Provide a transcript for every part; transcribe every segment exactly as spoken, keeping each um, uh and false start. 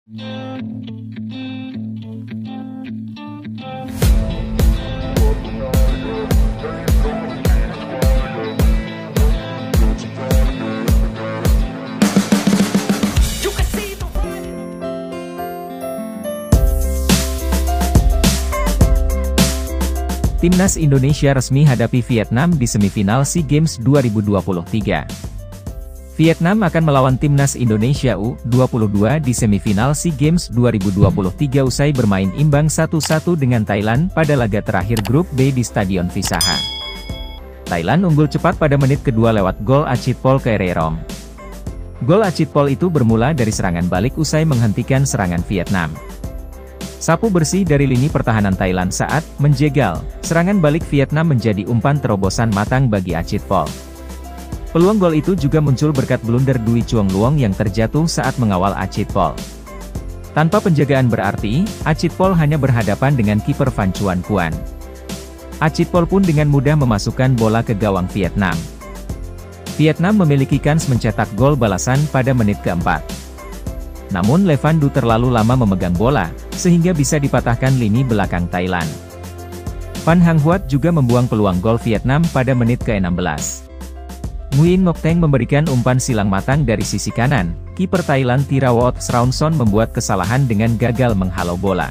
Timnas Indonesia resmi hadapi Vietnam di semifinal SEA Games dua ribu dua puluh tiga. Vietnam akan melawan Timnas Indonesia U dua puluh dua di semifinal SEA Games dua ribu dua puluh tiga usai bermain imbang satu satu dengan Thailand pada laga terakhir grup B di Stadion Visaha. Thailand unggul cepat pada menit kedua lewat gol Achitpol Kererom. Gol Achitpol itu bermula dari serangan balik usai menghentikan serangan Vietnam. Sapu bersih dari lini pertahanan Thailand saat menjegal serangan balik Vietnam menjadi umpan terobosan matang bagi Achitpol. Peluang gol itu juga muncul berkat blunder Dwi Chuong Luong yang terjatuh saat mengawal Achitpol. Tanpa penjagaan berarti, Achitpol hanya berhadapan dengan kiper Van Chuan Kuan. Achitpol pun dengan mudah memasukkan bola ke gawang Vietnam. Vietnam memiliki kans mencetak gol balasan pada menit keempat. Namun Levan Du terlalu lama memegang bola, sehingga bisa dipatahkan lini belakang Thailand. Van Hang Huat juga membuang peluang gol Vietnam pada menit ke enam belas. Nguyen Ngoc Teng memberikan umpan silang matang dari sisi kanan, kiper Thailand Thirawoot Sraunson membuat kesalahan dengan gagal menghalau bola.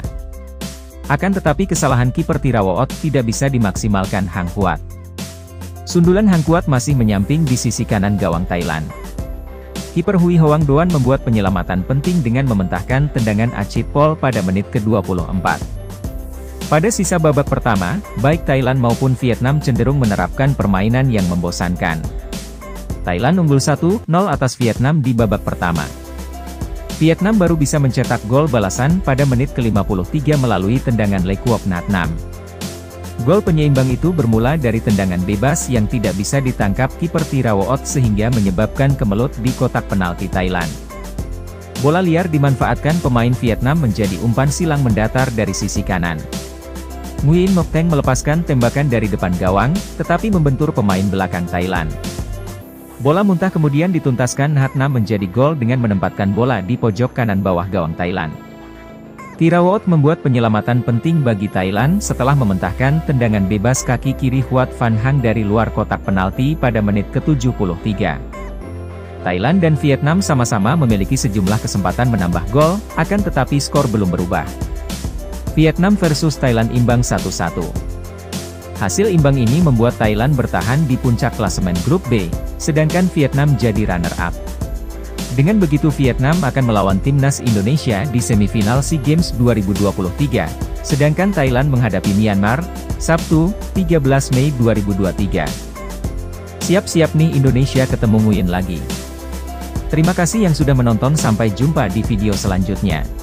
Akan tetapi kesalahan kiper Thirawoot tidak bisa dimaksimalkan Hang Huat. Sundulan Hang Huat masih menyamping di sisi kanan gawang Thailand. Kiper Hui Hoang Doan membuat penyelamatan penting dengan mementahkan tendangan Achitpol pada menit ke dua puluh empat. Pada sisa babak pertama, baik Thailand maupun Vietnam cenderung menerapkan permainan yang membosankan. Thailand unggul satu nol atas Vietnam di babak pertama. Vietnam baru bisa mencetak gol balasan pada menit ke lima puluh tiga melalui tendangan Le Quoc Nhat Nam. Gol penyeimbang itu bermula dari tendangan bebas yang tidak bisa ditangkap kiper Thirawoot sehingga menyebabkan kemelut di kotak penalti Thailand. Bola liar dimanfaatkan pemain Vietnam menjadi umpan silang mendatar dari sisi kanan. Nguyen Ngoc Teng melepaskan tembakan dari depan gawang, tetapi membentur pemain belakang Thailand. Bola muntah kemudian dituntaskan Nhat Nam menjadi gol dengan menempatkan bola di pojok kanan bawah gawang Thailand. Thirawoot membuat penyelamatan penting bagi Thailand setelah mementahkan tendangan bebas kaki kiri Huat Van Hang dari luar kotak penalti pada menit ke tujuh puluh tiga. Thailand dan Vietnam sama-sama memiliki sejumlah kesempatan menambah gol, akan tetapi skor belum berubah. Vietnam versus Thailand imbang satu satu. Hasil imbang ini membuat Thailand bertahan di puncak klasemen grup B, sedangkan Vietnam jadi runner-up. Dengan begitu Vietnam akan melawan Timnas Indonesia di semifinal SEA Games dua ribu dua puluh tiga, sedangkan Thailand menghadapi Myanmar, Sabtu, tiga belas Mei dua ribu dua puluh tiga. Siap-siap nih Indonesia ketemu Nguyen lagi. Terima kasih yang sudah menonton, sampai jumpa di video selanjutnya.